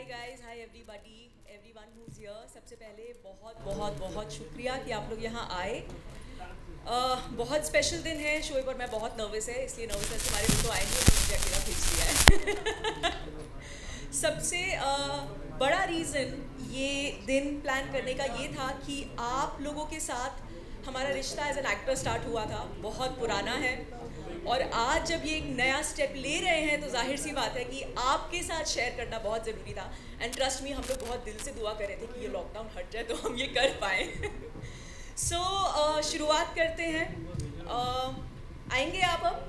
Guys, hi everybody, everyone who is here. सबसे पहले बहुत बहुत बहुत शुक्रिया कि आप लोग यहाँ आए। बहुत स्पेशल दिन है। शोएब और मैं बहुत नर्वस है, इसलिए नर्वसनेस के बारे में तो आएंगे, मुझे अकेला खींच लिया है। सबसे बड़ा रीज़न ये दिन प्लान करने का ये था कि आप लोगों के साथ हमारा रिश्ता एज एन एक्टर स्टार्ट हुआ था, बहुत पुराना है। और आज जब ये एक नया स्टेप ले रहे हैं तो जाहिर सी बात है कि आपके साथ शेयर करना बहुत ज़रूरी था। एंड ट्रस्ट मी, हम लोग बहुत दिल से दुआ कर रहे थे कि ये लॉकडाउन हट जाए तो हम ये कर पाएँ। सो शुरुआत करते हैं। आएंगे आप अब?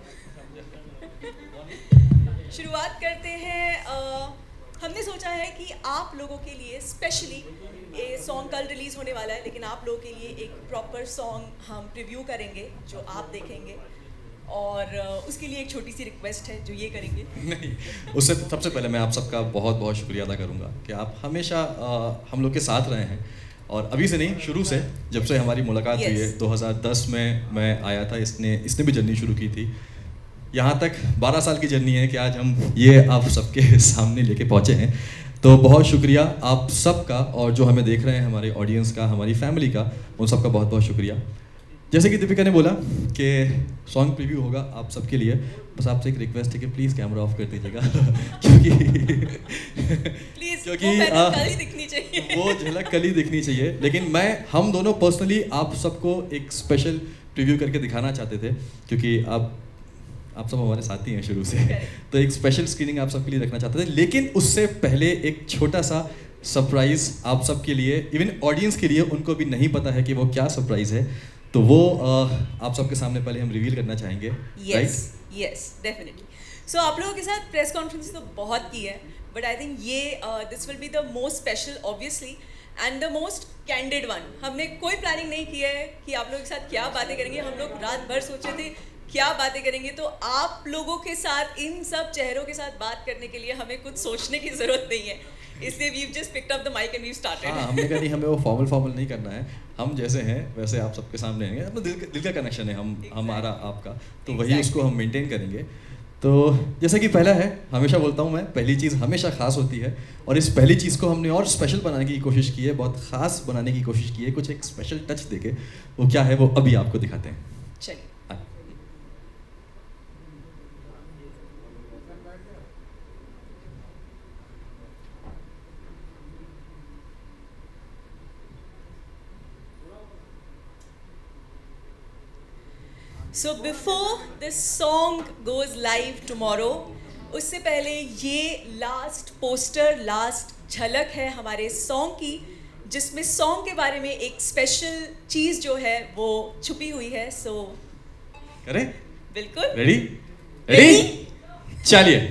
शुरुआत करते हैं। हमने सोचा है कि आप लोगों के लिए स्पेशली, ये सॉन्ग कल रिलीज़ होने वाला है, लेकिन आप लोगों के लिए एक प्रॉपर सॉन्ग हम प्रीव्यू करेंगे जो आप देखेंगे। और उसके लिए एक छोटी सी रिक्वेस्ट है जो ये करेंगे। नहीं, उससे सबसे पहले मैं आप सबका बहुत बहुत शुक्रिया अदा करूँगा कि आप हमेशा हम लोग के साथ रहे हैं। और अभी से नहीं, शुरू से, जब से हमारी मुलाकात हुई है 2010 में मैं आया था, इसने भी जर्नी शुरू की थी। यहाँ तक 12 साल की जर्नी है कि आज हम ये आप सबके सामने लेके पहुँचे हैं। तो बहुत शुक्रिया आप सबका, और जो हमें देख रहे हैं हमारे ऑडियंस का, हमारी फैमिली का, उन सबका बहुत बहुत शुक्रिया। जैसे कि दीपिका ने बोला कि सॉन्ग प्रीव्यू होगा आप सबके लिए, बस आपसे एक रिक्वेस्ट है कि प्लीज़ कैमरा ऑफ कर दीजिएगा। क्योंकि वो झलक कल ही दिखनी चाहिए। लेकिन हम दोनों पर्सनली आप सबको एक स्पेशल प्रीव्यू करके दिखाना चाहते थे, क्योंकि आप सब हमारे साथी हैं शुरू से। तो एक स्पेशल स्क्रीनिंग आप सबके लिए रखना चाहते थे। लेकिन उससे पहले एक छोटा सा सरप्राइज़ आप सबके लिए, इवन ऑडियंस के लिए, उनको भी नहीं पता है कि वो क्या सरप्राइज़ है, तो वो आप सबके सामने पहले हम रिवील करना चाहेंगे। Yes, definitely. सो आप लोगों के साथ प्रेस कॉन्फ्रेंस तो बहुत की है, बट आई थिंक ये this will be the most special obviously and the most candid one. हमने कोई प्लानिंग नहीं किया है कि आप लोगों के साथ क्या बातें करेंगे। हम लोग रात भर सोचे थे क्या बातें करेंगे, तो आप लोगों के साथ इन सब चेहरों के साथ बात करने के लिए हमें कुछ सोचने की ज़रूरत नहीं है, इसलिए we've just picked up the mic and we've started। हाँ, हमने कहा नहीं, हमें वो फॉर्मल नहीं करना है, हम जैसे हैं वैसे आप सबके सामने हैं। अपना दिल का कनेक्शन है हमारा आपका, तो वही उसको हम मेंटेन करेंगे। तो जैसे कि पहला है, हमेशा बोलता हूँ मैं, पहली चीज़ हमेशा ख़ास होती है, और इस पहली चीज़ को हमने और स्पेशल बनाने की कोशिश की है, बहुत ख़ास बनाने की कोशिश की है, कुछ एक स्पेशल टच देके। वो क्या है वो अभी आपको दिखाते हैं। चलिए। So before this song goes live tomorrow, उससे पहले ये लास्ट पोस्टर, लास्ट झलक है हमारे सॉन्ग की, जिसमें सॉन्ग के बारे में एक स्पेशल चीज़ जो है वो छुपी हुई है। सो करें? बिल्कुल। रेडी? चलिए।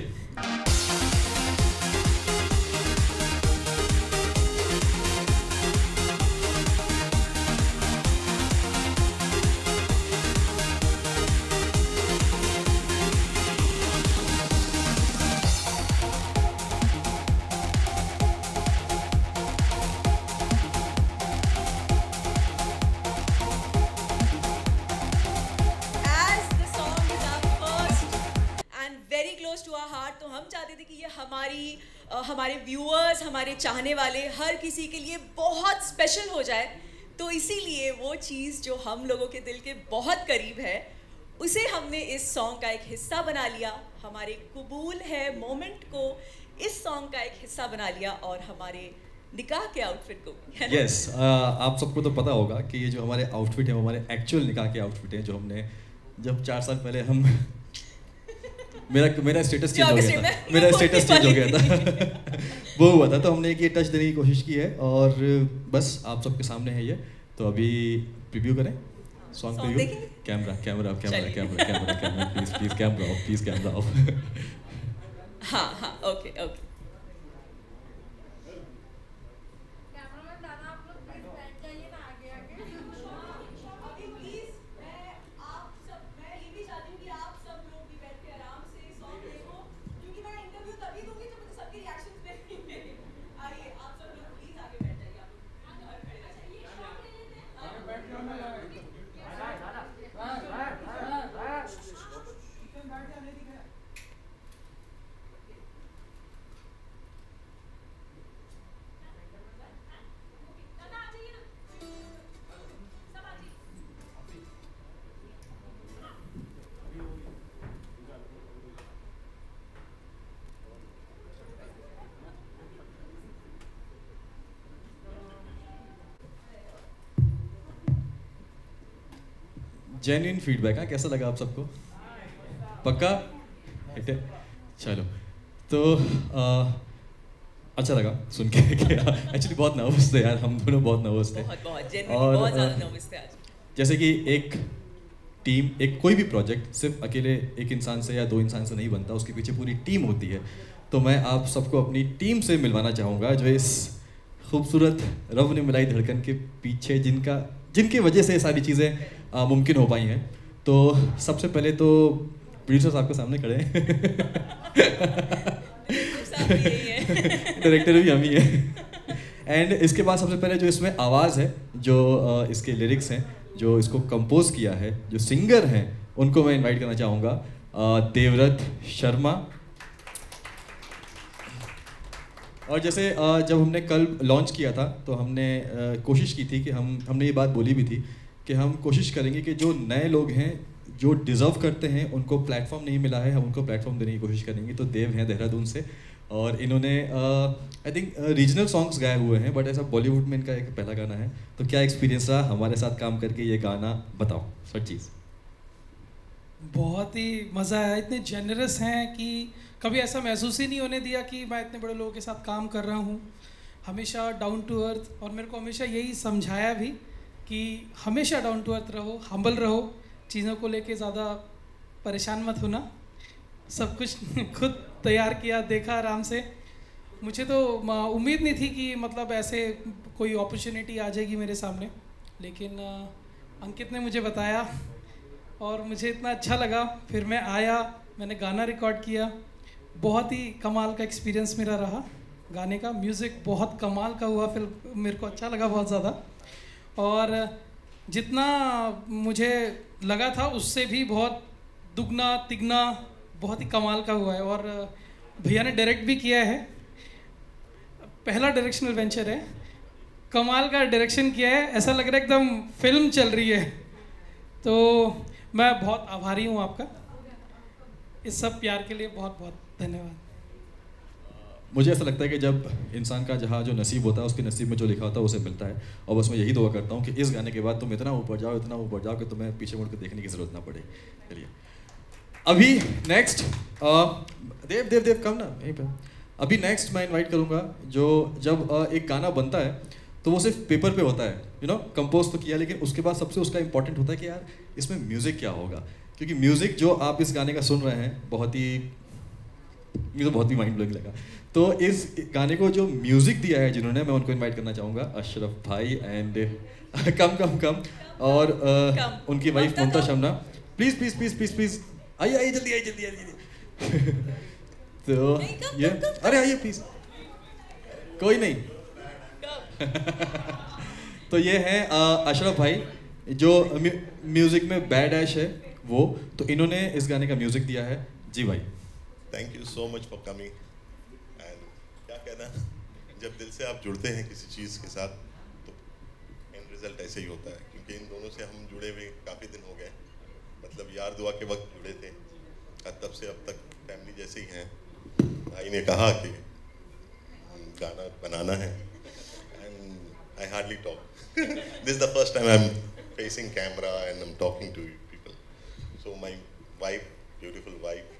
तो हम चाहते थे कि ये हमारे व्यूअर्स, हमारे चाहने वाले, हर किसी के लिए बहुत स्पेशल हो जाए। तो इसीलिए वो चीज़ जो हम लोगों के दिल के बहुत करीब है, उसे हमने इस सॉन्ग का एक हिस्सा बना लिया। हमारे कबूल है मोमेंट को इस सॉन्ग का एक हिस्सा बना लिया, और हमारे निकाह के आउटफिट को भी। यस, आप सबको तो पता होगा कि ये जो हमारे आउटफिट है, हमारे एक्चुअल निकाह के आउटफिट हैं, जो हमने जब 4 साल पहले हम मेरा स्टेटस चेंज हो गया था। वो हुआ था, तो हमने एक ये टच देने की कोशिश की है, और बस आप सबके सामने है ये। तो अभी प्रीव्यू करें song preview. Camera please camera off. हाँ, ओके। Genuine feedback. हाँ, कैसा लगा आप सबको? पक्का? चलो तो अच्छा लगा सुन के एक्चुअली बहुत नर्वस थे यार, हम दोनों बहुत नर्वस थे। बहुत ज़्यादा नर्वस थे आज। जैसे कि एक टीम, एक कोई भी प्रोजेक्ट सिर्फ अकेले एक इंसान से या दो इंसान से नहीं बनता, उसके पीछे पूरी टीम होती है। तो मैं आप सबको अपनी टीम से मिलवाना चाहूँगा, जो इस खूबसूरत रब ने मिलाई धड़कन के पीछे जिनकी वजह से सारी चीज़ें मुमकिन हो पाई हैं। तो सबसे पहले तो प्रोड्यूसर साहब के सामने खड़े हैं डायरेक्टर भी हम ही हैं। एंड इसके बाद सबसे पहले जो इसमें आवाज़ है, जो इसके लिरिक्स हैं, जो इसको कंपोज किया है, जो सिंगर हैं, उनको मैं इनवाइट करना चाहूँगा, देवव्रत शर्मा। और जैसे जब हमने कल लॉन्च किया था तो हमने कोशिश की थी कि हमने ये बात बोली भी थी कि हम कोशिश करेंगे कि जो नए लोग हैं, जो डिज़र्व करते हैं, उनको प्लेटफॉर्म नहीं मिला है, हम उनको प्लेटफॉर्म देने की कोशिश करेंगे। तो देव हैं देहरादून से, और इन्होंने आई थिंक रीजनल सॉन्ग्स गाए हुए हैं, बट ऐसा बॉलीवुड में इनका एक पहला गाना है। तो क्या एक्सपीरियंस रहा हमारे साथ काम करके? ये गाना बताओ सर चीज़। बहुत ही मज़ा आया, इतने जेनरस हैं कि कभी ऐसा महसूस ही नहीं होने दिया कि मैं इतने बड़े लोगों के साथ काम कर रहा हूँ। हमेशा डाउन टू अर्थ, और मेरे को हमेशा यही समझाया भी कि हमेशा डाउन टू अर्थ रहो, हम्बल रहो, चीज़ों को लेके ज़्यादा परेशान मत होना। सब कुछ खुद तैयार किया, देखा आराम से। मुझे तो उम्मीद नहीं थी कि मतलब ऐसे कोई अपॉर्चुनिटी आ जाएगी मेरे सामने, लेकिन अंकित ने मुझे बताया और मुझे इतना अच्छा लगा। फिर मैं आया, मैंने गाना रिकॉर्ड किया। बहुत ही कमाल का एक्सपीरियंस मेरा रहा गाने का। म्यूज़िक बहुत कमाल का हुआ, फिर मेरे को अच्छा लगा बहुत ज़्यादा। और जितना मुझे लगा था उससे भी बहुत दुगना तिगना बहुत ही कमाल का हुआ है। और भैया ने डायरेक्ट भी किया है, पहला डायरेक्शनल वेंचर है, कमाल का डायरेक्शन किया है, ऐसा लग रहा है एकदम फिल्म चल रही है। तो मैं बहुत आभारी हूँ आपका, इस सब प्यार के लिए बहुत बहुत धन्यवाद। मुझे ऐसा लगता है कि जब इंसान का जहाँ जो नसीब होता है, उसके नसीब में जो लिखा होता है उसे मिलता है। और बस मैं यही दुआ करता हूँ कि इस गाने के बाद तुम इतना ऊपर जाओ, इतना ऊपर जाओ कि तुम्हें पीछे मुड़ कर देखने की ज़रूरत ना पड़े। चलिए अभी नेक्स्ट देव देव देव कम ना यहीं पर। अभी नेक्स्ट मैं इनवाइट करूँगा, जो जब एक गाना बनता है तो वो सिर्फ पेपर पे होता है, यू नो, कंपोज तो किया, लेकिन उसके बाद सबसे उसका इंपॉर्टेंट होता है कि यार इसमें म्यूज़िक क्या होगा। क्योंकि म्यूज़िक जो आप इस गाने का सुन रहे हैं मुझे तो बहुत ही माइंड ब्लोइंग लगा। तो इस गाने को जो म्यूज़िक दिया है जिन्होंने, मैं उनको इनवाइट करना चाहूँगा, अशरफ भाई एंड कम और उनकी wife Mumta Shamna. Please please please please please आइए जल्दी आइए जल्दी आइए। तो ये अरे आइए प्लीज़, कोई नहीं। तो ये हैं अशरफ भाई, जो म्यूज़िक में बैड ऐश है वो, तो इन्होंने इस गाने का म्यूज़िक दिया है। जी भाई, thank you so much for coming. And क्या कहना, जब दिल से आप जुड़ते हैं किसी चीज़ के साथ तो एंड रिजल्ट ऐसे ही होता है। क्योंकि इन दोनों से हम जुड़े हुए काफ़ी दिन हो गए, मतलब यार दुआ के वक्त जुड़े थे, तब से अब तक फैमिली जैसे ही हैं। भाई ने कहा कि गाना बनाना है, and I hardly talk. This is the first time I am facing camera and I am talking to people. So my wife, beautiful wife,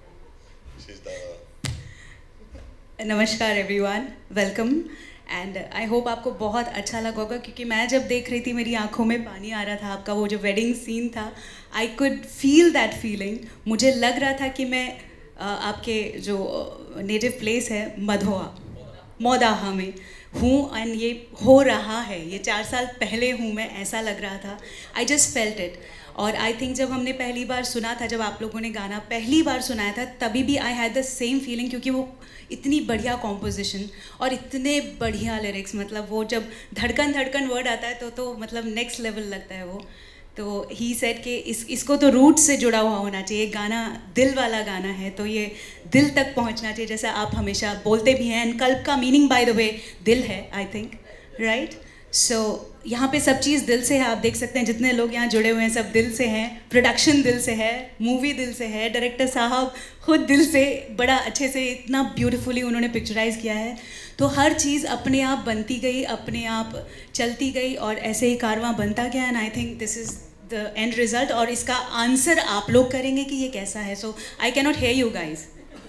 नमस्कार everyone, welcome. And I hope आपको बहुत अच्छा लगा होगा, क्योंकि मैं जब देख रही थी मेरी आंखों में पानी आ रहा था। आपका वो जो वेडिंग सीन था, I could feel that feeling. मुझे लग रहा था कि मैं आपके जो नेटिव प्लेस है मौदाहा में हूँ, एंड ये हो रहा है, ये 4 साल पहले हूँ मैं, ऐसा लग रहा था। I just felt it. और आई थिंक जब हमने पहली बार सुना था, जब आप लोगों ने गाना पहली बार सुनाया था, तभी भी I had the same feeling, क्योंकि वो इतनी बढ़िया कॉम्पोजिशन और इतने बढ़िया लिरिक्स, मतलब वो जब धड़कन धड़कन वर्ड आता है तो मतलब नेक्स्ट लेवल लगता है वो। तो ही सेड कि इसको तो रूट से जुड़ा हुआ होना चाहिए, गाना दिल वाला गाना है, तो ये दिल तक पहुंचना चाहिए, जैसा आप हमेशा बोलते भी हैं। एंड कल्ब का मीनिंग बाय द वे दिल है, आई थिंक, राइट? सो यहाँ पे सब चीज़ दिल से है। आप देख सकते हैं जितने लोग यहाँ जुड़े हुए हैं सब दिल से हैं, प्रोडक्शन दिल से है, मूवी दिल से है, डायरेक्टर साहब खुद दिल से बड़ा अच्छे से इतना ब्यूटीफुली उन्होंने पिक्चराइज़ किया है। तो हर चीज़ अपने आप बनती गई, अपने आप चलती गई, और ऐसे ही कारवां बनता गया। And I think this is the end result, और इसका आंसर आप लोग करेंगे कि ये कैसा है. So I can not hear you guys.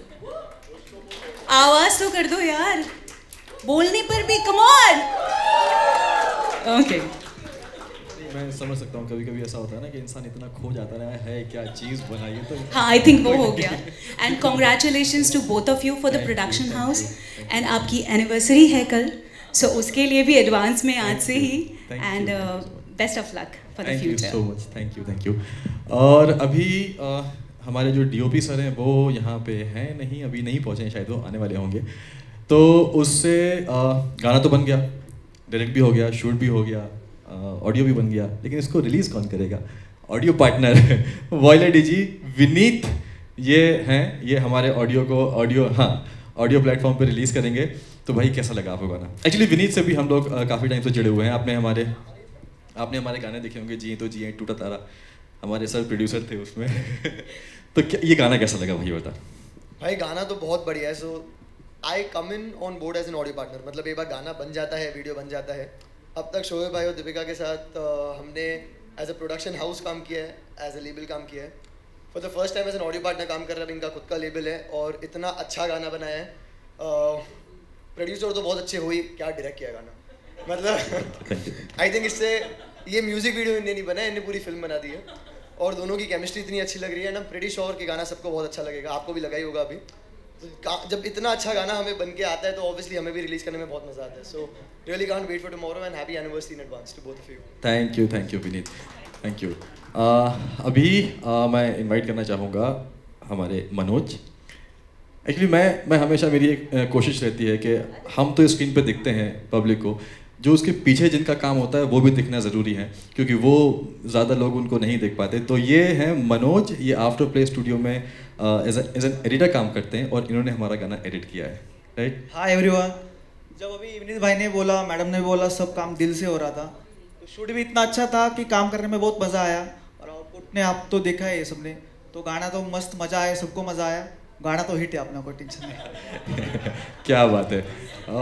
आवाज़ तो कर दो यार, बोलने पर भी. Come on. ओके. मैं समझ सकता हूँ, कभी कभी ऐसा होता है ना कि इंसान इतना खो जाता है क्या चीज़ बनाई है. तो हाँ, आई थिंक वो हो गया. And congratulations to both of you for the production house. And आपकी एनिवर्सरी है कल, सो उसके लिए भी एडवांस में आज से ही. And best of luck for the future. So much. Thank you. और अभी हमारे जो DOP सर हैं वो यहाँ पे हैं नहीं, अभी नहीं पहुँचे हैं, शायद वो आने वाले होंगे. तो उससे गाना तो बन गया, डायरेक्ट भी हो गया, शूट भी हो गया, ऑडियो भी बन गया, लेकिन इसको रिलीज़ कौन करेगा? Audio partner voila DG Vineet ये हैं, ये हमारे ऑडियो को ऑडियो प्लेटफॉर्म पे रिलीज़ करेंगे. तो भाई कैसा लगा आपको गाना? एक्चुअली विनीत से भी हम लोग काफ़ी टाइम से जुड़े हुए हैं. आपने हमारे गाने देखे होंगे, जी तो जी टूटा तारा, हमारे सर प्रोड्यूसर थे उसमें. तो क्या ये गाना कैसा लगा भाई, बता. भाई गाना तो बहुत बढ़िया है. So I come in on board as an audio partner. मतलब एक बार गाना बन जाता है, वीडियो बन जाता है. अब तक शोएब भाई और दीपिका के साथ हमने एज अ प्रोडक्शन हाउस काम किया है, एज अ लेबल काम किया है. For the first time as an audio partner काम कर रहा है. इनका खुद का लेबल है और इतना अच्छा गाना बनाया है. प्रोड्यूसर तो बहुत अच्छे हुई, क्या डायरेक्ट किया गाना. मतलब आई थिंक इससे ये म्यूजिक वीडियो इनने नहीं बनाया, इनने पूरी फिल्म बना दी है. और दोनों की केमिस्ट्री इतनी अच्छी लग रही है ना. प्रेटी श्योर कि गाना सबको बहुत अच्छा लगेगा. आपको भी लगा ही होगा. अभी जब इतना अच्छा गाना हमें बन के आता है तो ऑब्वियसली हमें भी रिलीज करने में बहुत मजा आता है. So really can't wait for tomorrow and happy anniversary in advance to both of you. Thank you Vineet, thank you. अभी मैं इनवाइट करना चाहूँगा हमारे मनोज. एक्चुअली मैं हमेशा, मेरी एक कोशिश रहती है कि हम तो स्क्रीन पे दिखते हैं पब्लिक को, जो उसके पीछे जिनका काम होता है वो भी दिखना ज़रूरी है, क्योंकि वो ज़्यादा लोग उनको नहीं देख पाते. तो ये हैं मनोज, ये आफ्टर प्ले स्टूडियो में एज एन एडिटर काम करते हैं और इन्होंने हमारा गाना एडिट किया है. राइट. Hi everyone. जब अभी विनीत भाई ने बोला, मैडम ने बोला, सब काम दिल से हो रहा था. तो शूट भी इतना अच्छा था कि काम करने में बहुत मज़ा आया. और आउटपुट ने आप तो देखा है ये सबने. तो गाना तो मस्त, मज़ा आया, सबको मज़ा आया. गाना तो हिट है, अपना कोई टेंशन नहीं. क्या बात है.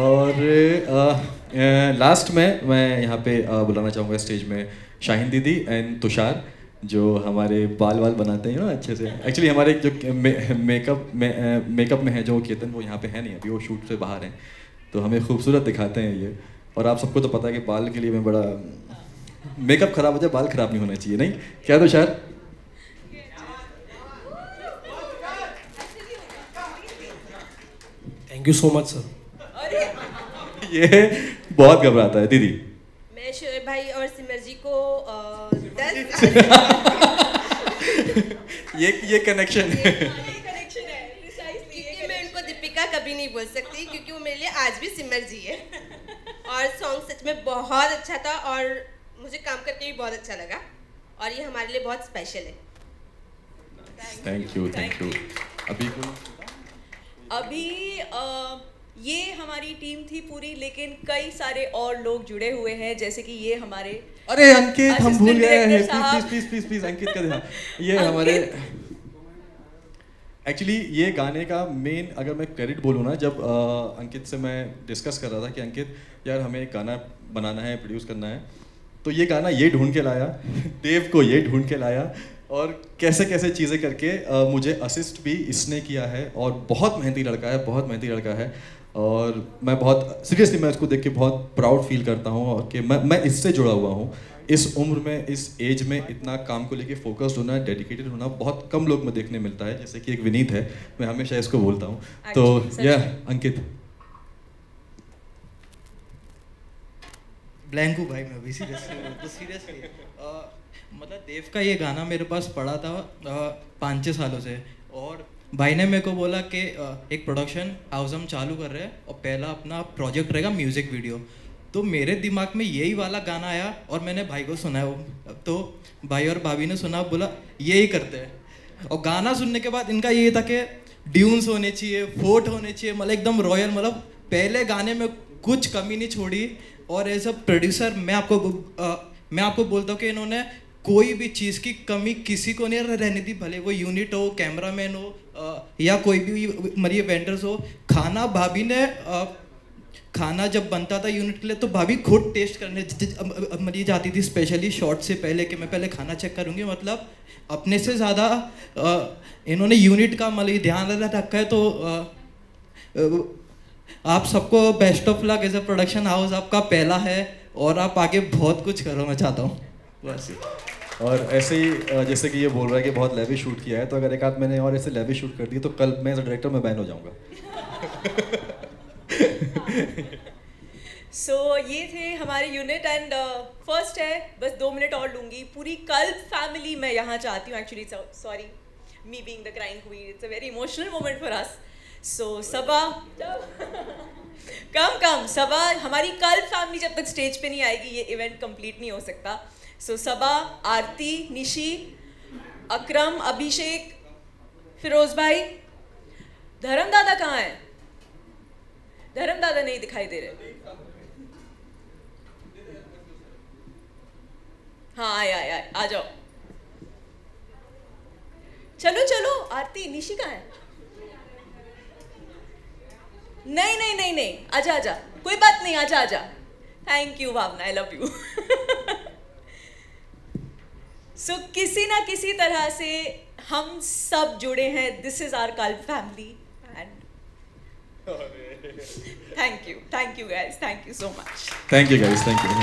और लास्ट में मैं यहाँ पे बुलाना चाहूँगा स्टेज में शाहीन दीदी एंड तुषार, जो हमारे बाल बनाते हैं ना अच्छे से. एक्चुअली हमारे जो मेकअप में है जो केतन, वो यहाँ पे है नहीं अभी, वो शूट से बाहर हैं. तो हमें खूबसूरत दिखाते हैं ये. और आप सबको तो पता है कि बाल के लिए मैं बड़ा, मेकअप खराब हो जाए, बाल खराब नहीं होना चाहिए. नहीं क्या Tushar? Thank you so much sir. ये बहुत घबराता है दीदी. मैं शोएब भाई और सिमर जी को 10 ये कनेक्शन है. क्योंकि मैं उनको दीपिका कभी नहीं बोल सकती, क्योंकि वो मेरे लिए आज भी सिमर जी है. और सॉन्ग सच में बहुत अच्छा था और मुझे काम करके भी बहुत अच्छा लगा और ये हमारे लिए बहुत स्पेशल है. Thank you. अभी ये हमारी टीम थी पूरी, लेकिन कई सारे और लोग जुड़े हुए हैं, जैसे कि ये हमारे, अरे अंकित, हम भूल गए हैं. प्लीज अंकित का ध्यान. ये हमारे एक्चुअली ये गाने का मेन, अगर मैं क्रेडिट बोलूँ ना, जब अंकित से मैं डिस्कस कर रहा था कि अंकित यार हमें एक गाना बनाना है, प्रोड्यूस करना है, तो ये गाना ये ढूंढ के लाया, देव को ये ढूंढ के लाया, और कैसे कैसे चीज़ें करके मुझे असिस्ट भी इसने किया है. और बहुत मेहनती लड़का है. और मैं बहुत सीरियसली, मैं उसको देख के बहुत प्राउड फील करता हूँ और कि मैं इससे जुड़ा हुआ हूँ. इस उम्र में, इस एज में इतना काम को लेके फोकस्ड होना, डेडिकेटेड होना बहुत कम लोग में देखने मिलता है, जैसे कि एक विनीत है. मैं हमेशा इसको बोलता हूँ. तो अंकित. ब्लैंक हूँ भाई मैं अभी, सीरियसली. मतलब देव का ये गाना मेरे पास पड़ा था 5-6 सालों से, और भाई ने मेरे को बोला कि एक प्रोडक्शन हाउस हम चालू कर रहे हैं और पहला अपना प्रोजेक्ट रहेगा म्यूज़िक वीडियो. तो मेरे दिमाग में यही वाला गाना आया और मैंने भाई को सुनाया. तो भाई और भाभी ने सुना, बोला यही करते हैं. और गाना सुनने के बाद इनका ये था कि ड्यून्स होने चाहिए, फोर्ट होने चाहिए, मतलब एकदम रॉयल, मतलब पहले गाने में कुछ कमी नहीं छोड़ी. और एज अ प्रोड्यूसर मैं आपको बोलता हूँ कि इन्होंने कोई भी चीज़ की कमी किसी को नहीं रहने दी, भले वो यूनिट हो, कैमरामैन हो या कोई भी मरिए वेंडर्स हो. खाना जब बनता था यूनिट के लिए तो भाभी खुद टेस्ट करने मरी जाती थी, स्पेशली शॉट से पहले कि मैं पहले खाना चेक करूँगी। मतलब अपने से ज़्यादा इन्होंने यूनिट का मतलब ध्यान रखा है। तो आप सबको best of luck. As a production house आपका पहला है और आप आगे बहुत कुछ करो, मैं चाहता हूँ बस। और ऐसे ही जैसे कि ये बोल रहा है कि बहुत लेवी शूट किया है, तो अगर एक आध मैंने और ऐसे लेवी शूट कर दी तो कल मैं एज अ डायरेक्टर मैं बैन हो जाऊँगा। सो ये थे हमारे यूनिट एंड फर्स्ट है, बस 2 मिनट और लूँगी। पूरी कल्प फैमिली मैं यहाँ चाहती हूँ। Actually sorry, me being the crying queen, it's a very emotional moment for us. So Saba come Saba, हमारी कल्प फैमिली जब तक स्टेज पे नहीं आएगी ये इवेंट कंप्लीट नहीं हो सकता। सो सबा, आरती, निशी, अकरम, अभिषेक, फिरोज भाई, धर्म दादा कहाँ है? धर्म दादा नहीं दिखाई दे रहे। हाँ आए आ जाओ। चलो आरती, निशी कहाँ है? नहीं, आजा, कोई बात नहीं, आजा। Thank you Bhavna, I love you. So किसी ना किसी तरह से हम सब जुड़े हैं। This is our Kalp family and thank you guys, thank you so much. Thank you guys, thank you.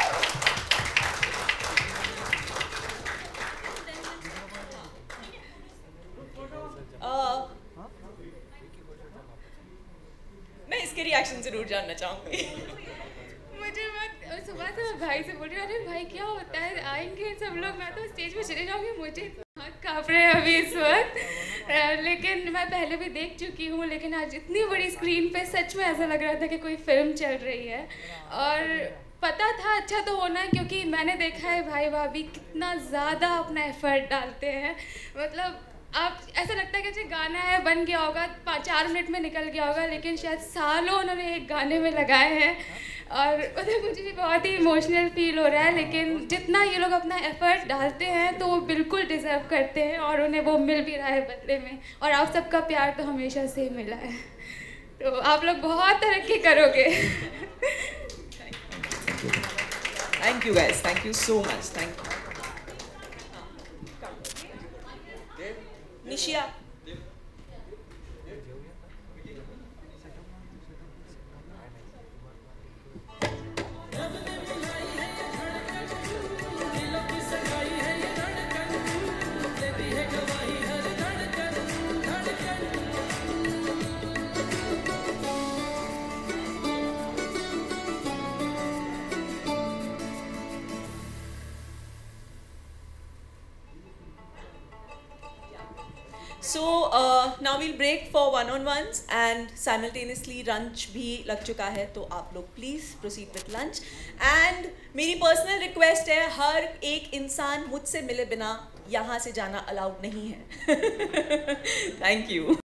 मैं इसके रिएक्शन जरूर जानना चाहूंगी। मुझे मैं सुबह से मैं भाई से बोल रही हूँ, अरे भाई क्या होता है, आएंगे सब लोग, मैं तो स्टेज पे चले जाऊंगी, मुझे हाथ काँप रहे हैं अभी इस वक्त। लेकिन मैं पहले भी देख चुकी हूँ, लेकिन आज इतनी बड़ी स्क्रीन पे सच में ऐसा लग रहा था कि कोई फिल्म चल रही है। और पता था अच्छा तो होना है, क्योंकि मैंने देखा है भाई भाभी कितना ज़्यादा अपना एफर्ट डालते हैं। मतलब आप ऐसा लगता है कि अच्छा गाना है बन गया होगा, 4 मिनट में निकल गया होगा, लेकिन शायद सालों उन्होंने एक गाने में लगाए हैं। और मतलब मुझे भी बहुत ही इमोशनल फील हो रहा है। लेकिन जितना ये लोग अपना एफर्ट डालते हैं तो वो बिल्कुल डिज़र्व करते हैं, और उन्हें वो मिल भी रहा है बदले में। और आप सबका प्यार तो हमेशा से मिला है, तो आप लोग बहुत तरक्की करोगे। Thank you guys, thank you so much, thank you. Nishiya, So now we'll break for one-on-ones and simultaneously lunch भी लग चुका है, तो आप लोग please proceed with lunch. And मेरी personal request है, हर एक इंसान मुझसे मिले बिना यहाँ से जाना allowed नहीं है। Thank you.